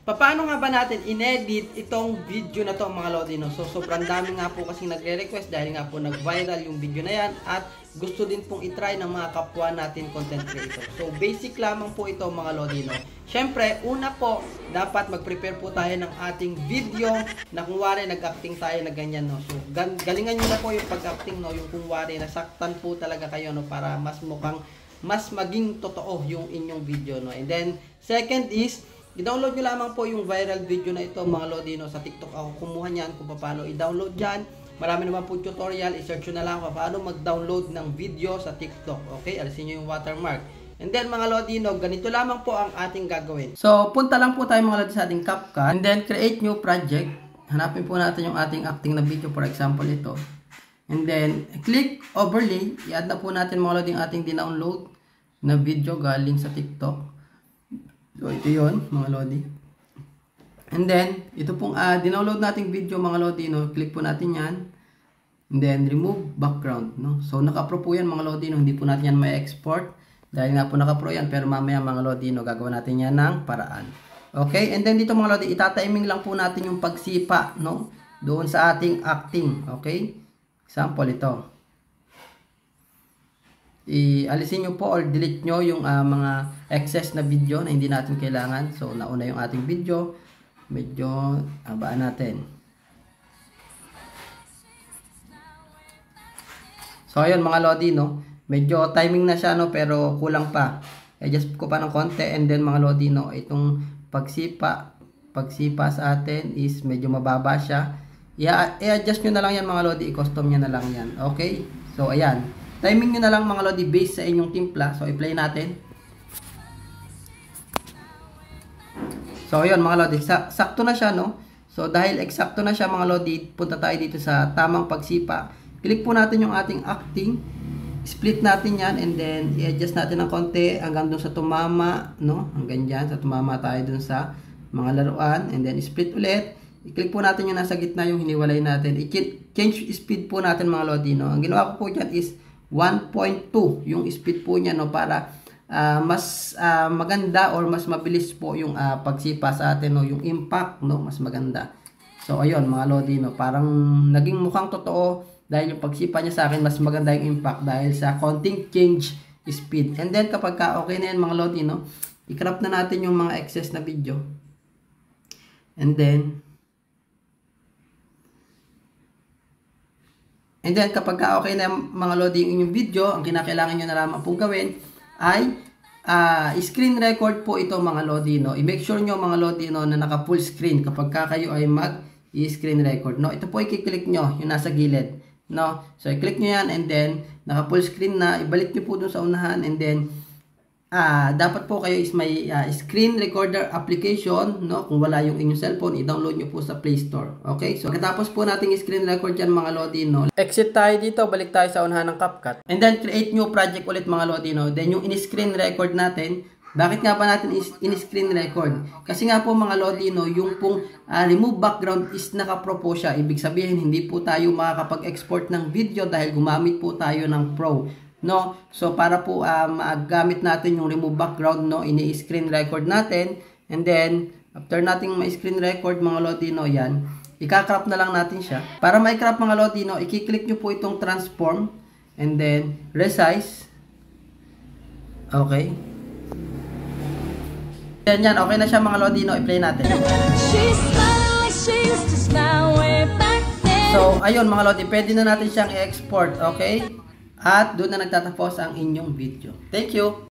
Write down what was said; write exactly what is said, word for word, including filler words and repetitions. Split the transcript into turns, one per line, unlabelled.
paano nga ba natin inedit itong video na to mga lodi, no? So sobrang dami nga po kasi nagre-request dahil nga po nag-viral yung video na yan at gusto din pong itry ng mga kapwa natin content creator. So basic lamang po ito mga lodi, no? Syempre, una po, dapat mag-prepare po tayo ng ating video na kung wari nag-acting tayo na ganyan, no? So galingan nyo na po yung pag-acting, no? Yung kung wari nasaktan po talaga kayo, no? Para mas mukhang mas maging totoo yung inyong video, no? And then second is i-download nyo lamang po yung viral video na ito mga lodi, no? Sa TikTok ako kumuha niyan kung paano i-download dyan. Marami naman po tutorial, i-search nyo na lang kung paano mag-download ng video sa TikTok. Okay, alisin nyo yung watermark. And then mga lodi, no, ganito lamang po ang ating gagawin. So punta lang po tayo mga lodi sa ating CapCut. And then create new project. Hanapin po natin yung ating acting na video, for example ito. And then click overlay. I-add na po natin mga lodi yung ating dinownload na video galing sa TikTok. So ito yun mga lodi. And then ito pong uh, dinownload nating video mga lodi, no, click po natin yan. And then remove background, no. So naka-pro po yan mga lodi, no, hindi po natin yan may export dahil nga po naka-pro yan, pero mamaya mga lodi, no, gagawin natin yan ng paraan. Okay, and then dito mga lodi, itatiming lang po natin yung pagsipa, no, doon sa ating acting. Okay, example ito. I-alisin nyo po or delete nyo yung uh, mga excess na video na hindi natin kailangan. So nauna yung ating video, medyo habaan natin. So ayun mga lodi, no, medyo timing na siya, no, pero kulang pa. I-adjust ko pa ng konti. And then mga lodi, no, itong pagsipa pagsipa sa atin is medyo mababa siya. I-adjust nyo na lang yan mga lodi, i-custom nyo na lang yan. Okay, so ayan, timing nyo na lang mga lodi based sa inyong timpla. So i-play natin. So ayun mga lodi, sakto na siya, no. So dahil eksakto na siya mga lodi, punta tayo dito sa tamang pagsipa. Click po natin yung ating acting, split natin yan, and then i-adjust natin ng konti hanggang dun sa tumama, no, hanggang dyan, sa tumama tayo dun sa mga laruan. And then split ulit, i-click po natin yung nasa gitna, yung hiniwalay natin, i-change speed po natin mga lodi, no. Ang ginawa ko po dyan is one point two yung speed po niya, no, para uh, mas uh, maganda or mas mabilis po yung uh, pagsipa sa atin, no, yung impact, no, mas maganda. So ayun mga lodi, no, parang naging mukhang totoo dahil yung pagsipa niya sa akin mas maganda yung impact dahil sa konting change speed. And then kapag ka okay na yan mga lodi, no, i-crop na natin yung mga excess na video. And then And then kapag ka okay na mga lodi yung inyong video, ang kinakailangan nyo na lamang pong gawin ay uh, screen record po ito mga lodi, no. I-make sure nyo mga lodi, no, na naka full screen kapag ka kayo ay mag-screen record, no. Ito po i-click nyo yung nasa gilid, no. So i-click nyo yan, and then naka full screen na, ibalik nyo po dun sa unahan. And then uh, dapat po kayo is may uh, screen recorder application, no. Kung wala yung inyong cellphone, i-download nyo po sa Play Store. Okay, so katapos po nating screen record yan mga lodi, no, exit tayo dito, balik tayo sa unahan ng CapCut, and then create new project ulit mga lodi, no. Then yung in-screen record natin, bakit nga pa natin in-screen record? Kasi nga po mga lodi, no, yung pong uh, remove background is naka-pro po siya. Ibig sabihin hindi po tayo makakapag-export ng video dahil gumamit po tayo ng Pro, no. So para po uh, magamit natin yung remove background, no, ini-screen record natin. And then after nating ma-screen record mga lodi, no, yan, ika-crop na lang natin siya. Para ma-crop mga lodi, no, i-click nyo po itong transform and then resize. Okay, yan yan, okay na siya mga lodi, no, i-play natin. So ayun mga lodi, pwede na natin siyang i-export. Okay, at doon na nagtatapos ang inyong video. Thank you.